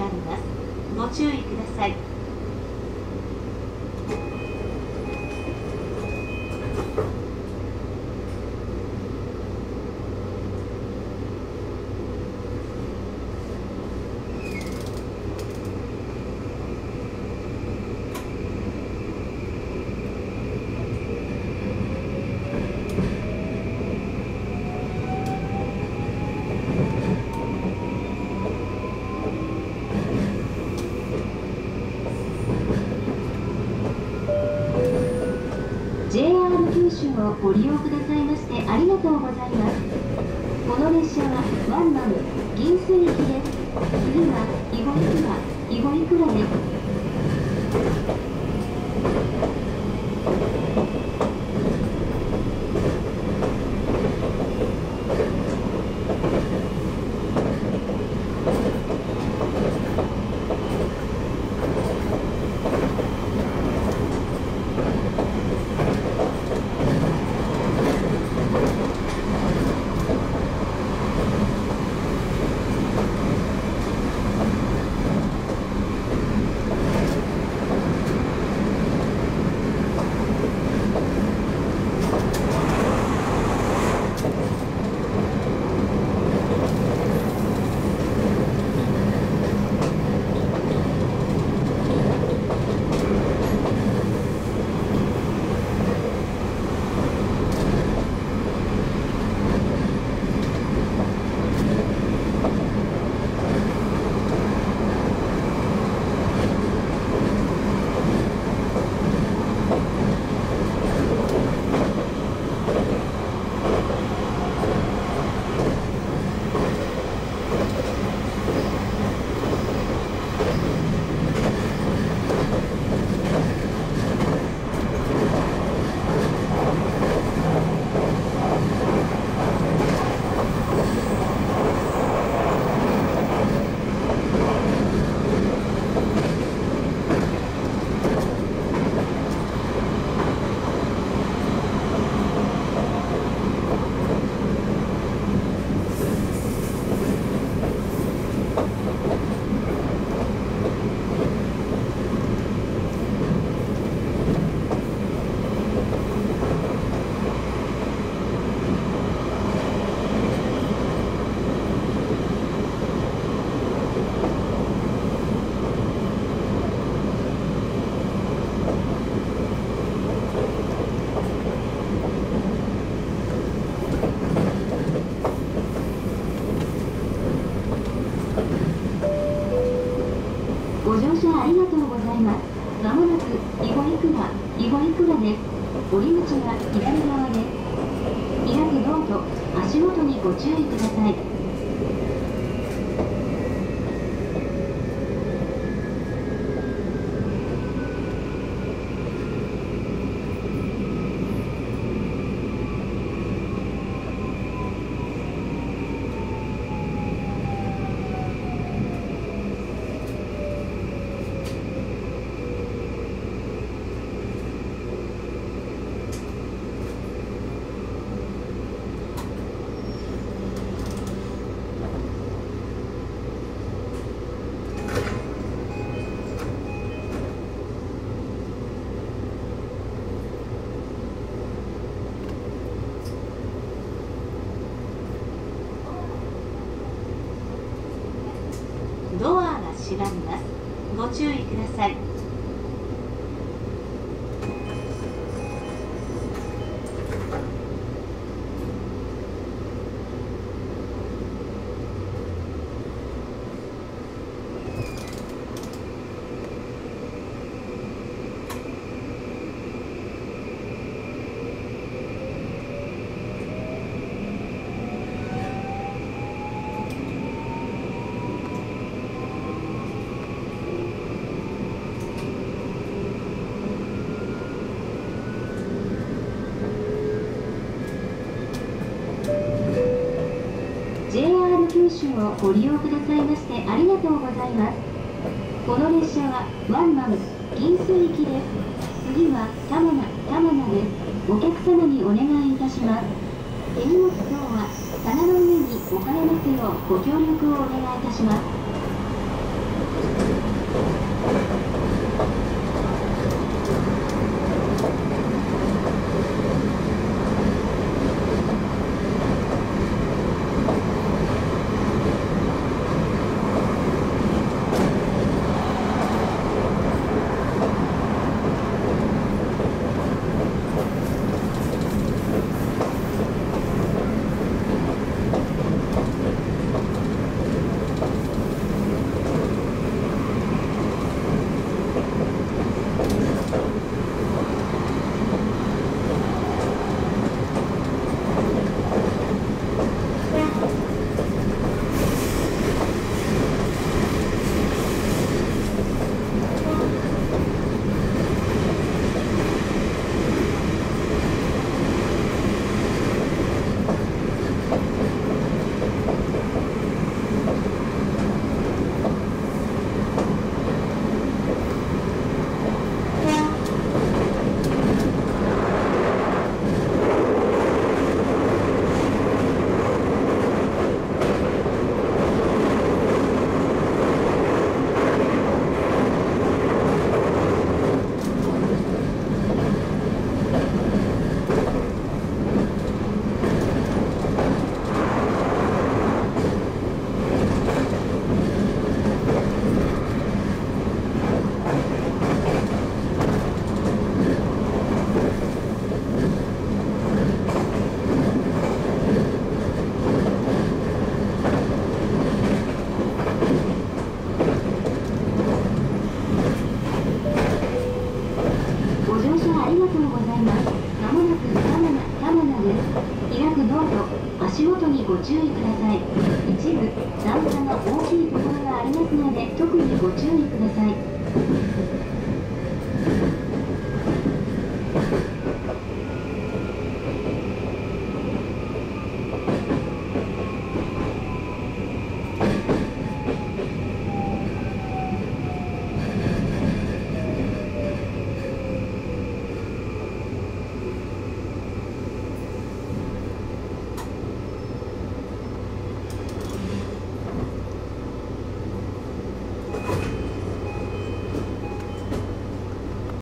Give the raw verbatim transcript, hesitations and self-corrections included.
ります。ご注意ください。ジェイアール 九州をご利用くださいましてありがとうございます。この列車はワンマン銀水駅です。次は肥後いくら肥後いくらです。ご乗車ありがとうございます。まもなく肥後いくら肥後いくらです。降り口は左側です。開くドアと足元にご注意ください。ドアが閉まります。ご注意ください。ジェイアール 九州をご利用くださいましてありがとうございます。この列車はワンマン銀水行きです。次は玉名玉名です。お客様にお願いいたします。手荷物等は棚の上に置かれますようご協力をお願いいたします。 りがとうございます。まもなく玉名、玉名です。開くドアと足元にご注意ください。一部、段階